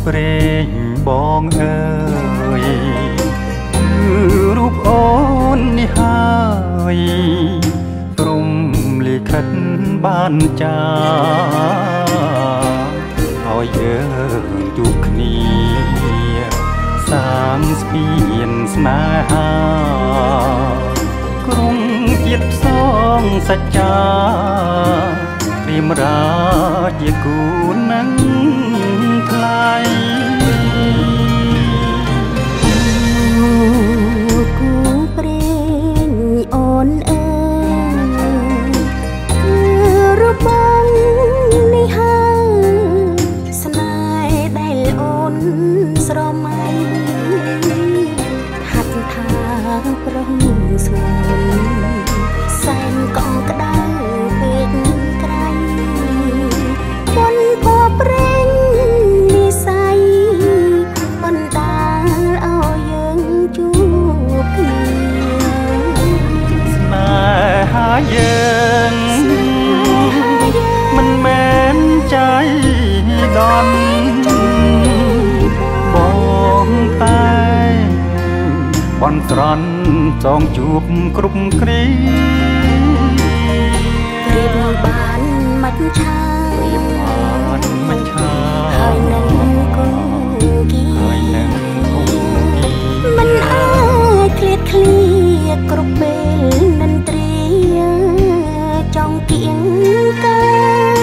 ព្រេងបងអើយគឺរូបអូននេះហើយព្រំលិខិតបានចាឲ្យយើងជួបគ្នាសាងស្ពានស្នេហាក្រុងជាតិផ្សងសច្ចាព្រាមរាជាគូនឹងថ្លៃគូព្រេងអូនអើយគឺរូបបងនេះហើយស្នេហ៍ដែលអូនស្រមៃហាត់ថាប្រុងស្ងួនសែនកងក្ដៅពេកក្រៃបុនភ័ព្វព្រេងនិស័យបណ្ដាលឲ្យយើងជួបគ្នាស្នេហាយើងមិនមែនใจដន់បងតែបន់ស្រន់ចងជួបគ្រប់គ្រាព្រៀបបានមិនឆាព្រៀបបានមិនឆាហើយនឹងគូគីហើយនឹងគូគីមិនអាចឃ្លាតឃ្លាគ្រប់ពេលនិន្ទ្រាចង់គៀងកាយ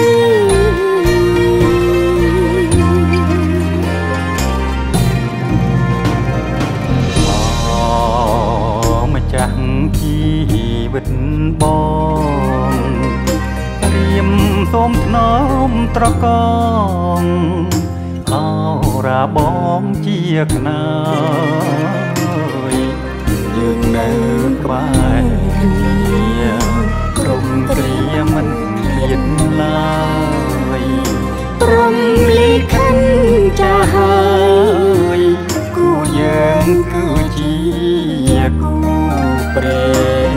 ម្ចាស់ជីវិតបងព្រាមសូមថ្នមត្រកងអរាបងជាខ្នើយយើងនៅក្បែរគ្នាក្រុមគ្រាមិនឃ្លាតឡើយព្រមលិខិតចាស់ហើយគូយើងគឺជាគូព្រេង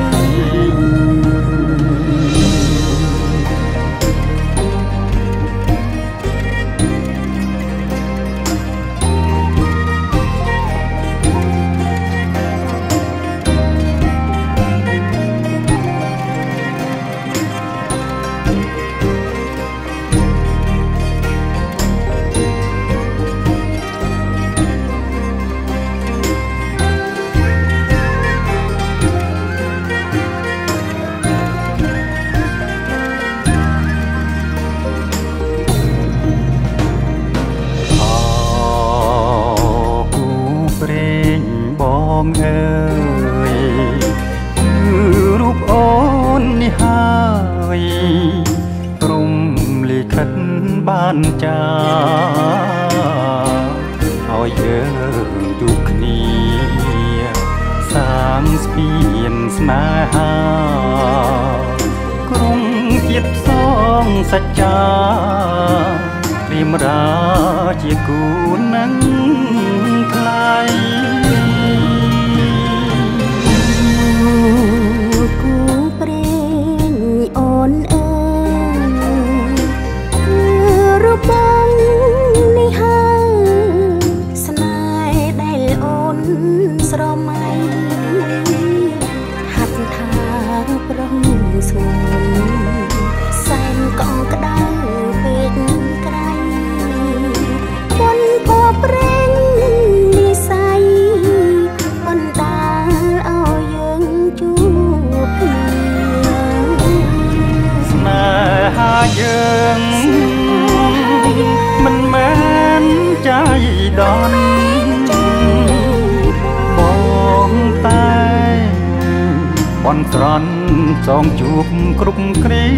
បងអើយគឺរូបអូននេះហើយព្រំលិខិតបានចាឲ្យយើងជួបគ្នាសាងស្ពានស្នេហាក្រុងជាតិផ្សងសច្ចាព្រាមរាជាគូនឹងថ្លៃគូព្រេងអូនអើយគឺរូបបងនេះហើយស្នេហ៍ដែលអូនស្រមៃហាត់ថាប្រុងស្ងួនសែនកងក្ដៅពេកក្រៃបុនភ័ព្វព្រេងនិស័យបណ្ដាលឲ្យយើងជួបគ្នាស្នេហាយើងមិនមែនใจដន់បងតែបន់ស្រន់ចងជួបគ្រប់គ្រា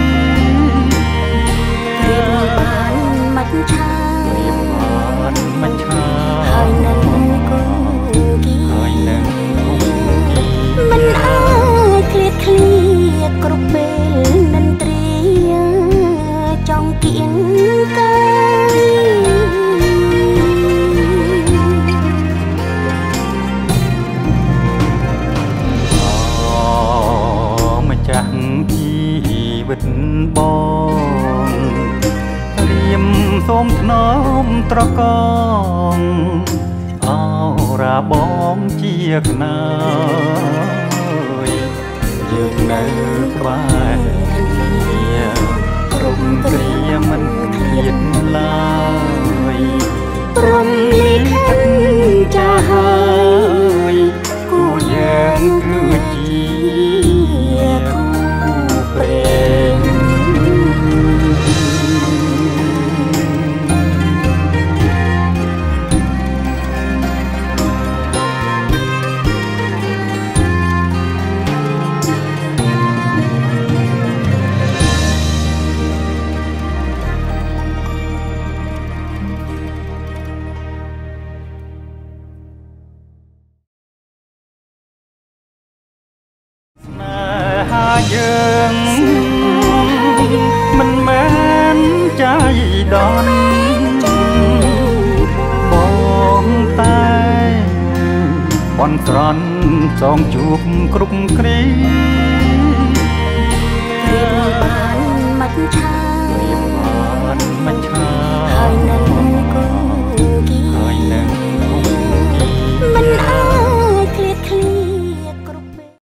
ព្រៀបបានមិនឆាព្រៀបបានមិនឆាហើយនឹងគូគីហើយនឹងគូគីមិនអាចឃ្លាតឃ្លាគ្រប់ពេលនិន្ទ្រាចង់គៀងកាយម្ចាស់ជីវិតសូមថ្នមត្រកងអោរាបងជាខ្នើយយើងនៅក្បែរគ្នាក្រុមគ្រាមិនឃ្លាតឡើយព្រមលិខិតចាស់ហើយគូយើងគឺជាគូព្រេងយើងមិនមែនใจដន់បងតែបន់ស្រន់ចងជួបគ្រប់គ្រារៀបបានមិនឆារៀបបានមិនឆា